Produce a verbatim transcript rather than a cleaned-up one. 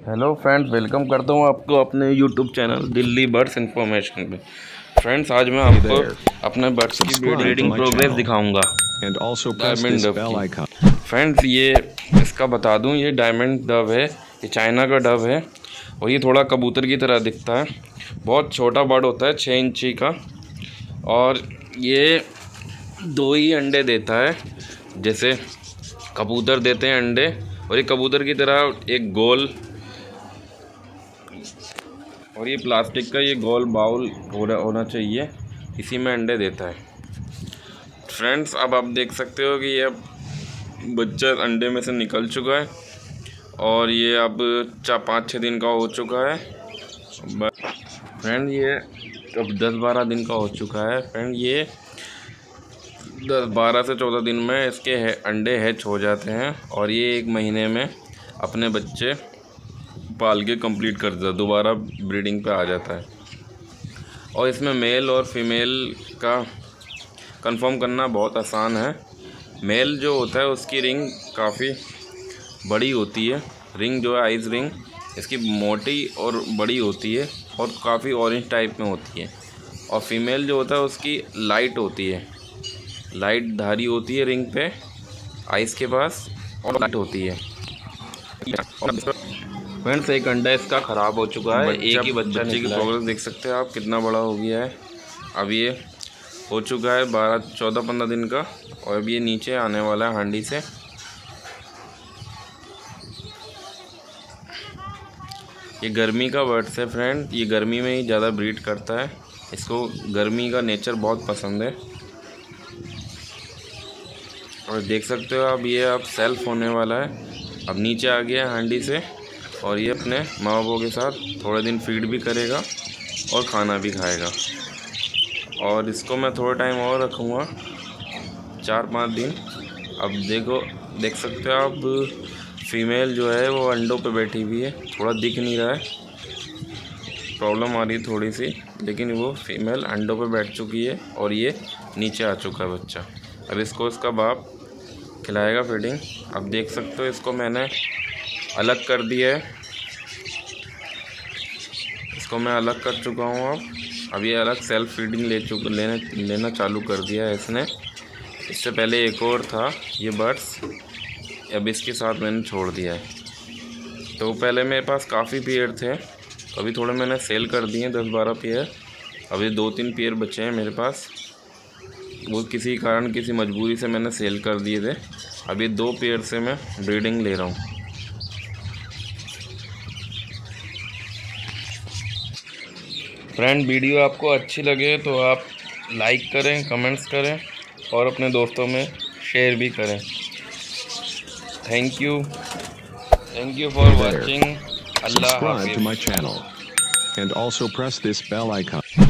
Hello friends, welcome करता हूँ आपको अपने YouTube channel Delhi birds information पे। फ्रेंड्स, आज मैं आपको अपने बर्ड्स की ब्रीडिंग प्रोग्रेस दिखाऊंगा। डायमंड डव की। फ्रेंड्स, ये इसका बता दूँ, ये डायमंड डव है, ये चाइना का डव है और ये थोड़ा कबूतर की तरह दिखता है। बहुत छोटा बर्ड होता है, छः इंची का, और ये दो ही अंडे देता है जैसे कबूतर देते हैं अंडे। और ये कबूतर की तरह एक गोल, और ये प्लास्टिक का ये गोल बाउल होना चाहिए, इसी में अंडे देता है। फ्रेंड्स, अब आप देख सकते हो कि ये बच्चा अंडे में से निकल चुका है और ये अब चार पाँच छः दिन का हो चुका है। फ्रेंड, ये अब दस बारह दिन का हो चुका है। फ्रेंड, ये दस बारह से चौदह दिन में इसके है, अंडे हैच हो जाते हैं और ये एक महीने में अपने बच्चे पाल के कंप्लीट कर देता है, दोबारा ब्रीडिंग पे आ जाता है। और इसमें मेल और फीमेल का कंफर्म करना बहुत आसान है। मेल जो होता है उसकी रिंग काफ़ी बड़ी होती है, रिंग जो है आइज रिंग इसकी मोटी और बड़ी होती है और काफ़ी ऑरेंज टाइप में होती है। और फीमेल जो होता है उसकी लाइट होती है, लाइट धारी होती है रिंग पे आइस के पास, और लाइट होती है। फ्रेंड्स, एक अंडा इसका ख़राब हो चुका है, एक ही बच्चा की प्रोग्रेस देख सकते हैं आप, कितना बड़ा हो गया है। अब ये हो चुका है बारह चौदह पंद्रह दिन का और अब ये नीचे आने वाला है हांडी से। ये गर्मी का बर्ड्स है फ्रेंड, ये गर्मी में ही ज़्यादा ब्रीड करता है, इसको गर्मी का नेचर बहुत पसंद है। और देख सकते हो आप, ये अब सेल्फ होने वाला है, अब नीचे आ गया है हांडी से और ये अपने माँ बापों के साथ थोड़े दिन फीड भी करेगा और खाना भी खाएगा। और इसको मैं थोड़ा टाइम और रखूँगा, चार पाँच दिन। अब देखो, देख सकते हो आप, फीमेल जो है वो अंडों पे बैठी हुई है, थोड़ा दिख नहीं रहा है, प्रॉब्लम आ रही है थोड़ी सी, लेकिन वो फीमेल अंडों पे बैठ चुकी है और ये नीचे आ चुका है बच्चा। अब इसको इसका बाप खिलाएगा फीडिंग। अब देख सकते हो, इसको मैंने अलग कर दिया है, इसको मैं अलग कर चुका हूँ। अब अब ये अलग सेल्फ फीडिंग ले चुका लेने लेना चालू कर दिया है इसने। इससे पहले एक और था ये बर्ड्स, अब इसके साथ मैंने छोड़ दिया है। तो पहले मेरे पास काफ़ी पेयर थे, अभी थोड़े मैंने सेल कर दिए हैं, दस बारह पेयर। अभी दो तीन पेयर बचे हैं मेरे पास, वो किसी कारण किसी मजबूरी से मैंने सेल कर दिए थे। अभी दो पेयर से मैं ब्रीडिंग ले रहा हूँ। फ्रेंड, वीडियो आपको अच्छी लगे तो आप लाइक करें, कमेंट्स करें और अपने दोस्तों में शेयर भी करें। Thank you thank you for watching. अल्लाह हाफ़िज़। Subscribe to my channel and also press this bell icon.